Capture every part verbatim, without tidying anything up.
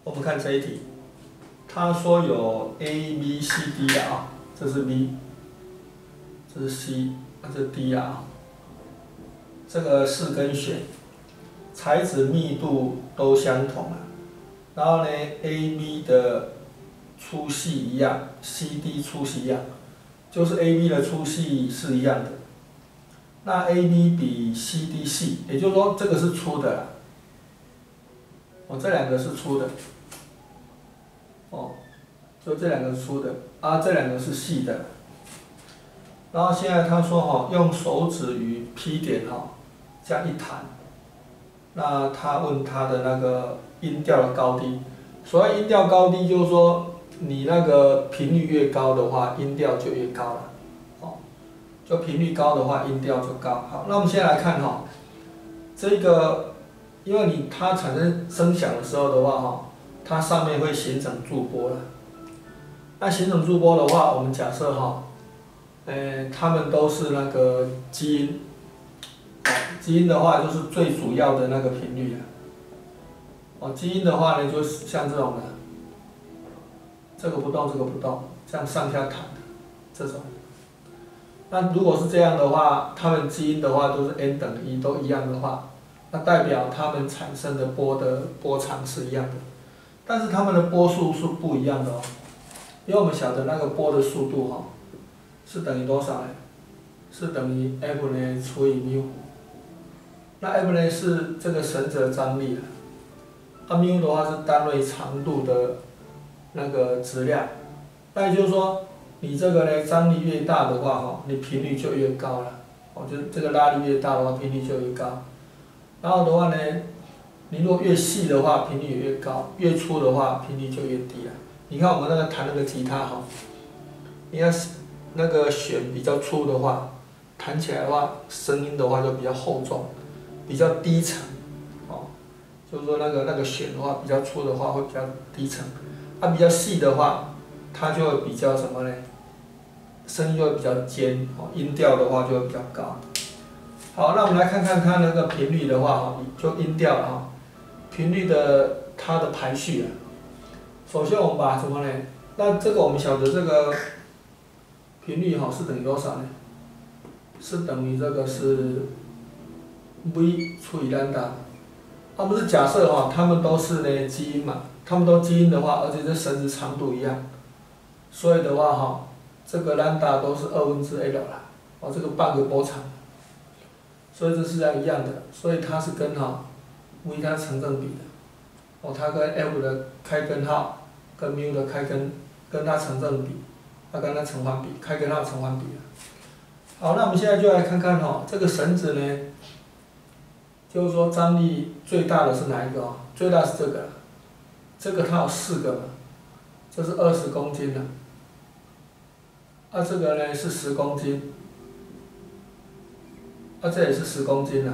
我们看这一题，他说有 A、B、C、D 啊，这是 B， 这是 C， 这是 D 啊。这个四根弦，材质密度都相同啊。然后呢 ，A、B 的粗细一样 ，C、D 粗细一样，就是 A、B 的粗细是一样的。那 A、B 比 C、D 细，也就是说这个是粗的啦。哦，这两个是粗的。哦，就这两个是粗的，啊，这两个是细的。然后现在他说哈、哦，用手指与 P 点哈、哦，这样一弹，那他问他的那个音调的高低。所谓音调高低，就是说你那个频率越高的话，音调就越高了。哦，就频率高的话，音调就高。好，那我们先来看哈、哦，这个，因为你它产生声响的时候的话哈、哦，它上面会形成驻波了。那形成驻波的话，我们假设哈，呃，它们都是那个基因。基因的话就是最主要的那个频率了。哦，基因的话呢，就是像这种的，这个不动，这个不动，这样上下弹的这种。那如果是这样的话，它们基因的话都是 n 等于一，都一样的话，那代表它们产生的波的波长是一样的，但是它们的波数是不一样的哦。因为我们晓得那个波的速度哈、哦，是等于多少呢？是等于 F 呢除以 μ。那 F 呢是这个绳子的张力，啊 μ 的话是单位长度的那个质量，那也就是说，你这个呢张力越大的话哈，你频率就越高了，哦，就是这个拉力越大的话，频率就越高。然后的话呢，你如果越细的话，频率也越高；越粗的话，频率就越低了。你看我们那个弹那个吉他哈，你看那个弦比较粗的话，弹起来的话，声音的话就比较厚重。比较低沉，哦，就是说那个那个弦的话比较粗的话会比较低沉，它、啊、比较细的话，它就会比较什么呢？声音就会比较尖，哦，音调的话就会比较高。好，那我们来看看它那个频率的话，哈，就音调了哈，频率的它的排序啊。首先我们把什么呢？那这个我们晓得这个频率哈是等于多少呢？是等于这个是。V 除以兰达，他们是假设哈，他们都是呢基因嘛，他们都基因的话，而且这绳子长度一样，所以的话哈，这个兰达都是二分之 L 啦，哦，这个半个波长，所以这是这样一样的，所以它是跟哈 V 它成正比的，哦，它跟 F 的开根号跟 μ 的开根跟它成正比，它跟它成反比，开根号成反比。好，那我们现在就来看看哈，这个绳子呢。就是说张力最大的是哪一个哦？最大是这个，这个它有四个嘛，这是二十公斤的，啊这个呢是十公斤，啊这也是十公斤的，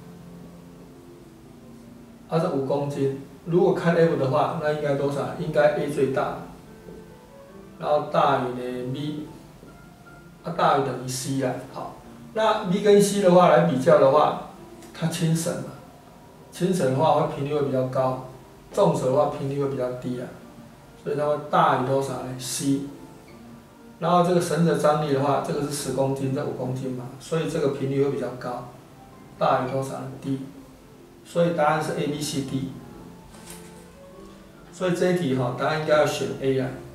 啊这五公斤。如果看 F 的话，那应该多少？应该 A 最大，然后大于呢 B， 啊大于等于 C 啦。好，那 B 跟 C 的话来比较的话。它轻绳嘛，轻绳的话会频率会比较高，重绳的话频率会比较低啊，所以它会大于多少呢 ？C。然后这个绳子的张力的话，这个是十公斤，这五公斤嘛，所以这个频率会比较高，大于多少呢 ？D。所以答案是 A、B、C、D。所以这一题哈，答案应该要选 A 啊。